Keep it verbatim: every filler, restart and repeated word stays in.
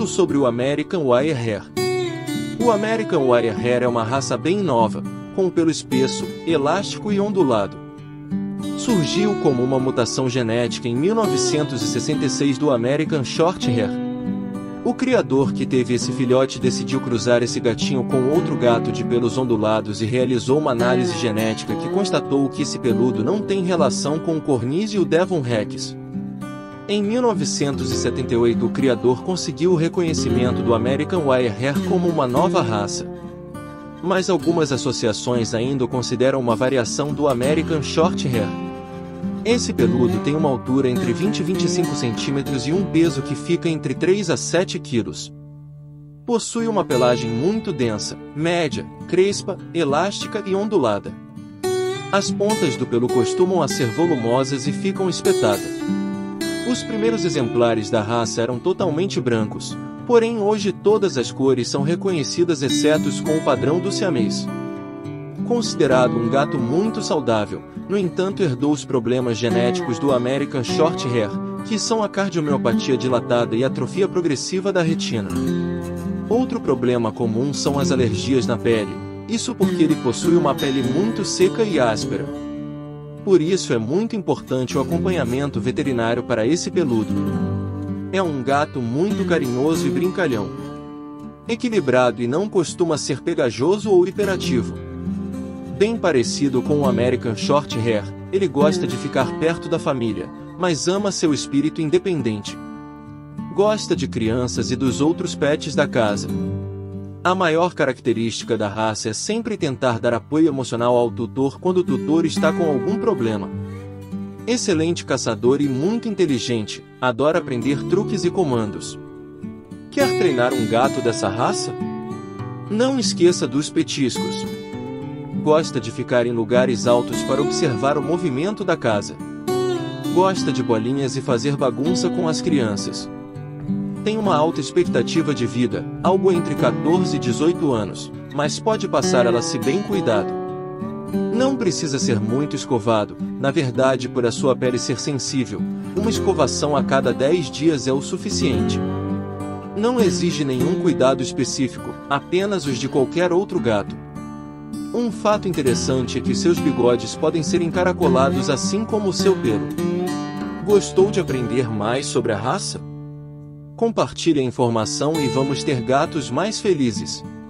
Tudo sobre o American Wirehair. O American Wirehair é uma raça bem nova, com pelo espesso, elástico e ondulado. Surgiu como uma mutação genética em mil novecentos e sessenta e seis do American Shorthair. O criador que teve esse filhote decidiu cruzar esse gatinho com outro gato de pelos ondulados e realizou uma análise genética que constatou que esse peludo não tem relação com o Cornish e o Devon Rex. Em mil novecentos e setenta e oito, o criador conseguiu o reconhecimento do American Wirehair como uma nova raça. Mas algumas associações ainda o consideram uma variação do American Shorthair. Esse peludo tem uma altura entre vinte e vinte e cinco centímetros e um peso que fica entre três a sete quilos. Possui uma pelagem muito densa, média, crespa, elástica e ondulada. As pontas do pelo costumam a ser volumosas e ficam espetadas. Os primeiros exemplares da raça eram totalmente brancos, porém hoje todas as cores são reconhecidas exceto com o padrão do siamês. Considerado um gato muito saudável, no entanto herdou os problemas genéticos do American Shorthair, que são a cardiomiopatia dilatada e atrofia progressiva da retina. Outro problema comum são as alergias na pele, isso porque ele possui uma pele muito seca e áspera. Por isso é muito importante o acompanhamento veterinário para esse peludo. É um gato muito carinhoso e brincalhão. Equilibrado e não costuma ser pegajoso ou hiperativo. Bem parecido com o American Shorthair, ele gosta de ficar perto da família, mas ama seu espírito independente. Gosta de crianças e dos outros pets da casa. A maior característica da raça é sempre tentar dar apoio emocional ao tutor quando o tutor está com algum problema. Excelente caçador e muito inteligente, adora aprender truques e comandos. Quer treinar um gato dessa raça? Não esqueça dos petiscos. Gosta de ficar em lugares altos para observar o movimento da casa. Gosta de bolinhas e fazer bagunça com as crianças. Tem uma alta expectativa de vida, algo entre quatorze e dezoito anos, mas pode passar ela se bem cuidado. Não precisa ser muito escovado, na verdade por a sua pele ser sensível, uma escovação a cada dez dias é o suficiente. Não exige nenhum cuidado específico, apenas os de qualquer outro gato. Um fato interessante é que seus bigodes podem ser encaracolados assim como o seu pelo. Gostou de aprender mais sobre a raça? Compartilhe a informação e vamos ter gatos mais felizes.